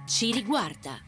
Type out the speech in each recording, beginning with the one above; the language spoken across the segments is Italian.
Ci riguarda.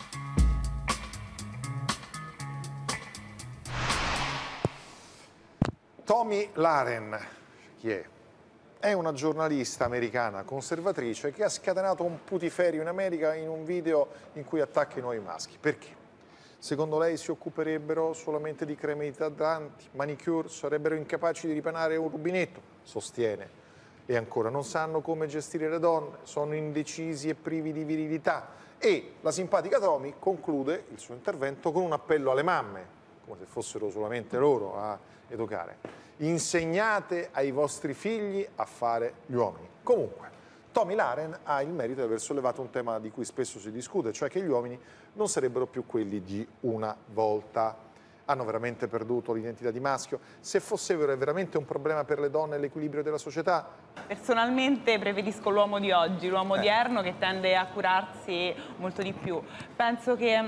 Tomi Lahren, chi è? È una giornalista americana conservatrice che ha scatenato un putiferio in America in un video in cui attacca i nuovi maschi. Perché? Secondo lei si occuperebbero solamente di creme idratanti, manicure, sarebbero incapaci di ripanare un rubinetto, sostiene. E ancora, non sanno come gestire le donne, sono indecisi e privi di virilità. E la simpatica Tomi conclude il suo intervento con un appello alle mamme, come se fossero solamente loro a educare. Insegnate ai vostri figli a fare gli uomini. Comunque, Tomi Lahren ha il merito di aver sollevato un tema di cui spesso si discute, cioè che gli uomini non sarebbero più quelli di una volta. Hanno veramente perduto l'identità di maschio? Se fosse vero, è veramente un problema per le donne l'equilibrio della società? Personalmente preferisco l'uomo di oggi, l'uomo odierno che tende a curarsi molto di più. Penso che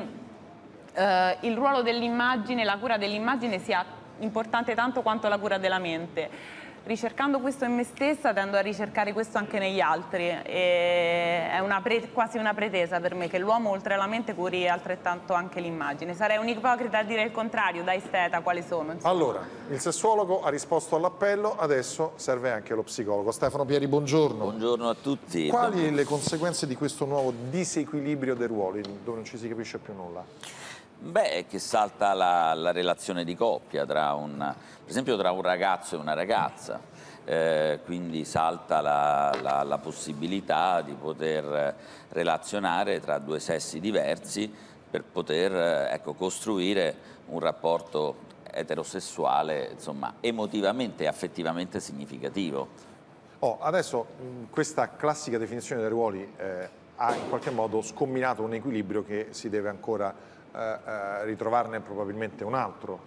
il ruolo dell'immagine, la cura dell'immagine sia importante tanto quanto la cura della mente. Ricercando questo in me stessa tendo a ricercare questo anche negli altri e è quasi una pretesa per me che l'uomo oltre alla mente curi altrettanto anche l'immagine. Sarei un ipocrita a dire il contrario, da esteta quali sono. Insomma. Allora, il sessuologo ha risposto all'appello, adesso serve anche lo psicologo. Stefano Pieri, buongiorno. Buongiorno a tutti. Quali le conseguenze di questo nuovo disequilibrio dei ruoli, dove non ci si capisce più nulla? Beh, è che salta la relazione di coppia, per esempio tra un ragazzo e una ragazza, quindi salta la possibilità di poter relazionare tra due sessi diversi per poter costruire un rapporto eterosessuale, insomma, emotivamente e affettivamente significativo. Adesso questa classica definizione dei ruoli ha in qualche modo scombinato un equilibrio che si deve ancora ritrovarne probabilmente un altro.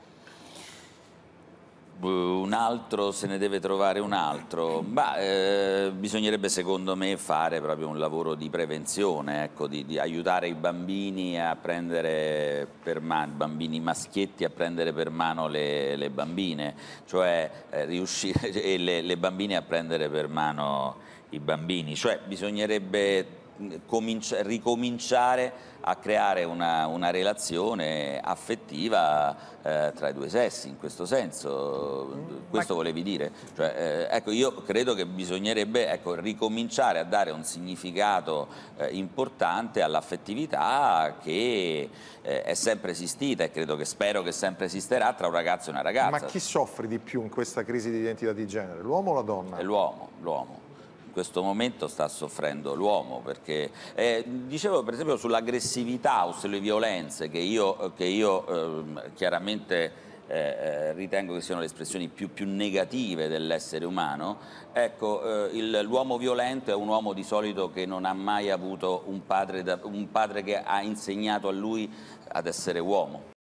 Un altro, se ne deve trovare un altro. Bisognerebbe secondo me fare proprio un lavoro di prevenzione, ecco, di aiutare i bambini a prendere per mano, i bambini maschietti a prendere per mano le bambine, cioè riuscire e le bambine a prendere per mano i bambini, cioè bisognerebbe ricominciare a creare una relazione affettiva tra i due sessi, in questo senso. Questo volevi dire? Cioè, ecco, io credo che bisognerebbe ricominciare a dare un significato importante all'affettività che è sempre esistita e spero che sempre esisterà tra un ragazzo e una ragazza. Ma chi soffre di più in questa crisi di identità di genere, l'uomo o la donna? È l'uomo. In questo momento sta soffrendo l'uomo, perché dicevo per esempio sull'aggressività o sulle violenze che io chiaramente ritengo che siano le espressioni più negative dell'essere umano. Ecco, l'uomo violento è un uomo di solito che non ha mai avuto un padre che ha insegnato a lui ad essere uomo.